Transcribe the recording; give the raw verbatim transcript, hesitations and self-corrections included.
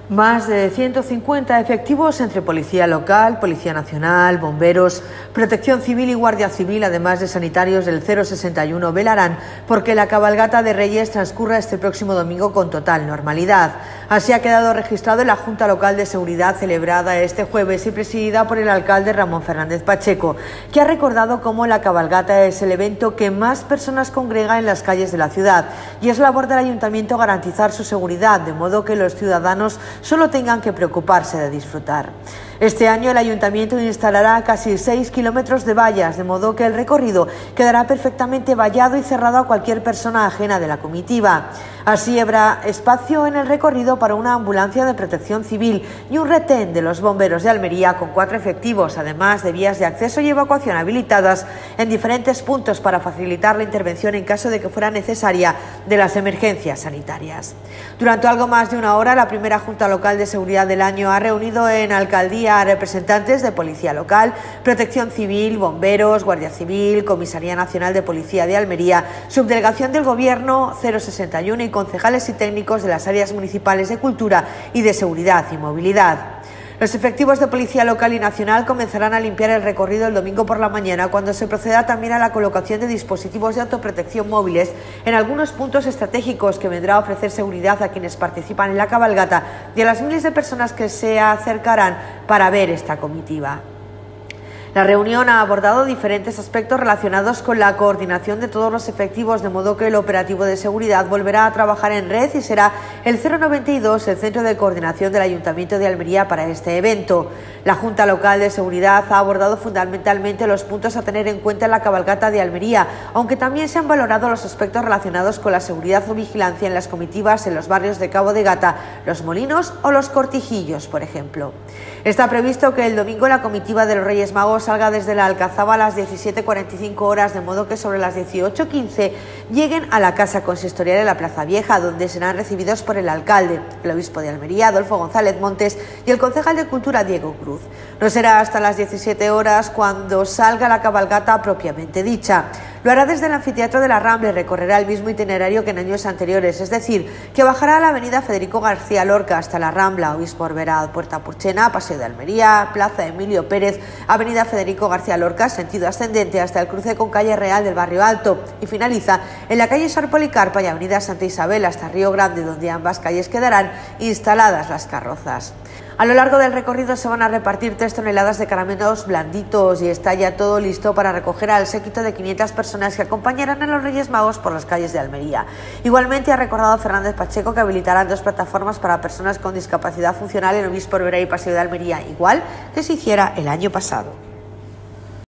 Más de ciento cincuenta efectivos entre Policía Local, Policía Nacional, Bomberos, Protección Civil y Guardia Civil, además de sanitarios del cero sesenta y uno, velarán porque la cabalgata de Reyes transcurra este próximo domingo con total normalidad. Así ha quedado registrado en la Junta Local de Seguridad celebrada este jueves y presidida por el alcalde Ramón Fernández Pacheco, que ha recordado cómo la cabalgata es el evento que más personas congrega en las calles de la ciudad y es labor del ayuntamiento garantizar su seguridad, de modo que los ciudadanos solo tengan que preocuparse de disfrutar. Este año el ayuntamiento instalará casi seis kilómetros de vallas, de modo que el recorrido quedará perfectamente vallado y cerrado a cualquier persona ajena de la comitiva. Así habrá espacio en el recorrido para una ambulancia de protección civil y un retén de los bomberos de Almería con cuatro efectivos, además de vías de acceso y evacuación habilitadas en diferentes puntos para facilitar la intervención en caso de que fuera necesaria de las emergencias sanitarias. Durante algo más de una hora, la primera Junta Local de Seguridad del año ha reunido en Alcaldía a representantes de Policía Local, Protección Civil, Bomberos, Guardia Civil, Comisaría Nacional de Policía de Almería, Subdelegación del Gobierno cero sesenta y uno y concejales y técnicos de las áreas municipales de Cultura y de Seguridad y Movilidad. Los efectivos de Policía Local y Nacional comenzarán a limpiar el recorrido el domingo por la mañana, cuando se proceda también a la colocación de dispositivos de autoprotección móviles en algunos puntos estratégicos, que vendrá a ofrecer seguridad a quienes participan en la cabalgata y a las miles de personas que se acercarán para ver esta comitiva. La reunión ha abordado diferentes aspectos relacionados con la coordinación de todos los efectivos, de modo que el operativo de seguridad volverá a trabajar en red y será el cero noventa y dos el centro de coordinación del Ayuntamiento de Almería para este evento. La Junta Local de Seguridad ha abordado fundamentalmente los puntos a tener en cuenta en la cabalgata de Almería, aunque también se han valorado los aspectos relacionados con la seguridad o vigilancia en las comitivas en los barrios de Cabo de Gata, Los Molinos o Los Cortijillos, por ejemplo. Está previsto que el domingo la comitiva de los Reyes Magos salga desde la Alcazaba a las diecisiete cuarenta y cinco horas, de modo que sobre las dieciocho quince lleguen a la Casa Consistorial de la Plaza Vieja, donde serán recibidos por el alcalde, el obispo de Almería, Adolfo González Montes, y el concejal de Cultura, Diego Cruz. No será hasta las diecisiete horas cuando salga la cabalgata propiamente dicha. Lo hará desde el anfiteatro de la Rambla y recorrerá el mismo itinerario que en años anteriores, es decir, que bajará a la avenida Federico García Lorca hasta la Rambla, Obispo Orberá, Puerta Purchena, Paseo de Almería, Plaza Emilio Pérez, avenida Federico García Lorca, sentido ascendente hasta el cruce con calle Real del Barrio Alto, y finaliza en la calle Sor Policarpa y avenida Santa Isabel hasta Río Grande, donde ambas calles quedarán instaladas las carrozas. A lo largo del recorrido se van a repartir tres toneladas de caramelos blanditos y está ya todo listo para recoger al séquito de quinientas personas que acompañarán a los Reyes Magos por las calles de Almería. Igualmente ha recordado Fernández Pacheco que habilitarán dos plataformas para personas con discapacidad funcional en Obispo Orberá y Paseo de Almería, igual que se hiciera el año pasado.